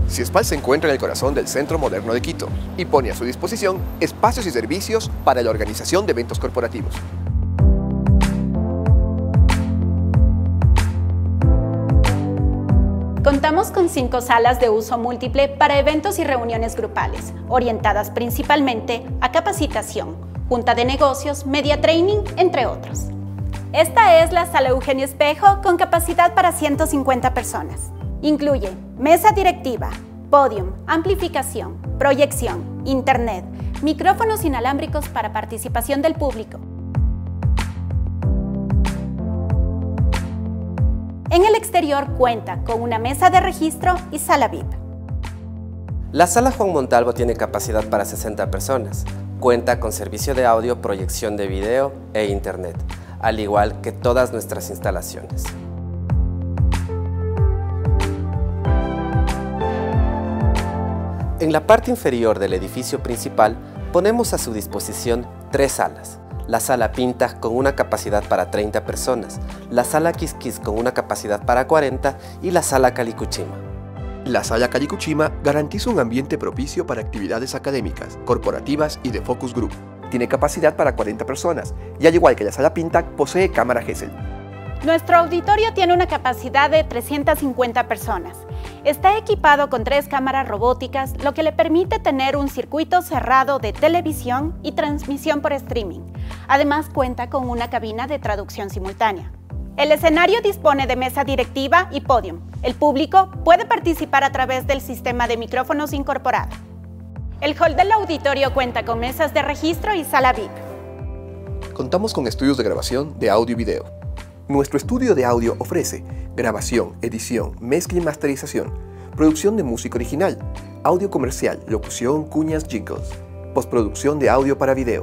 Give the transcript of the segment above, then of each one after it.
CIESPAL se encuentra en el corazón del Centro Moderno de Quito y pone a su disposición espacios y servicios para la organización de eventos corporativos. Contamos con 5 salas de uso múltiple para eventos y reuniones grupales, orientadas principalmente a capacitación, junta de negocios, media training, entre otros. Esta es la Sala Eugenio Espejo con capacidad para 150 personas. Incluye mesa directiva, podium, amplificación, proyección, internet, micrófonos inalámbricos para participación del público. En el exterior cuenta con una mesa de registro y sala VIP. La sala Juan Montalvo tiene capacidad para 60 personas. Cuenta con servicio de audio, proyección de video e internet, al igual que todas nuestras instalaciones. En la parte inferior del edificio principal ponemos a su disposición 3 salas. La sala Pinta con una capacidad para 30 personas, la sala Quisquis con una capacidad para 40 y la sala Calicuchima. La sala Calicuchima garantiza un ambiente propicio para actividades académicas, corporativas y de focus group. Tiene capacidad para 40 personas y al igual que la sala Pinta posee cámara Gesell. Nuestro auditorio tiene una capacidad de 350 personas. Está equipado con 3 cámaras robóticas, lo que le permite tener un circuito cerrado de televisión y transmisión por streaming. Además, cuenta con una cabina de traducción simultánea. El escenario dispone de mesa directiva y podium. El público puede participar a través del sistema de micrófonos incorporado. El hall del auditorio cuenta con mesas de registro y sala VIP. Contamos con estudios de grabación de audio y video. Nuestro estudio de audio ofrece grabación, edición, mezcla y masterización, producción de música original, audio comercial, locución, cuñas, jingles, postproducción de audio para video.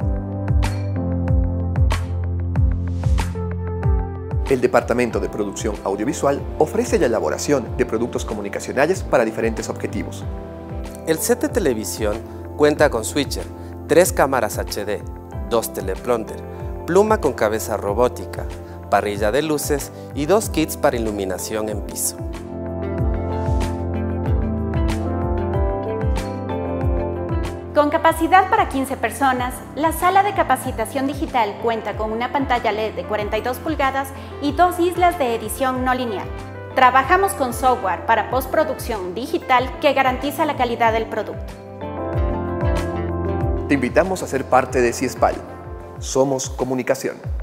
El Departamento de Producción Audiovisual ofrece la elaboración de productos comunicacionales para diferentes objetivos. El set de televisión cuenta con switcher, 3 cámaras HD, 2 teleprompter, pluma con cabeza robótica, parrilla de luces y 2 kits para iluminación en piso. Con capacidad para 15 personas, la sala de capacitación digital cuenta con una pantalla LED de 42 pulgadas y 2 islas de edición no lineal. Trabajamos con software para postproducción digital que garantiza la calidad del producto. Te invitamos a ser parte de CIESPAL. Somos comunicación.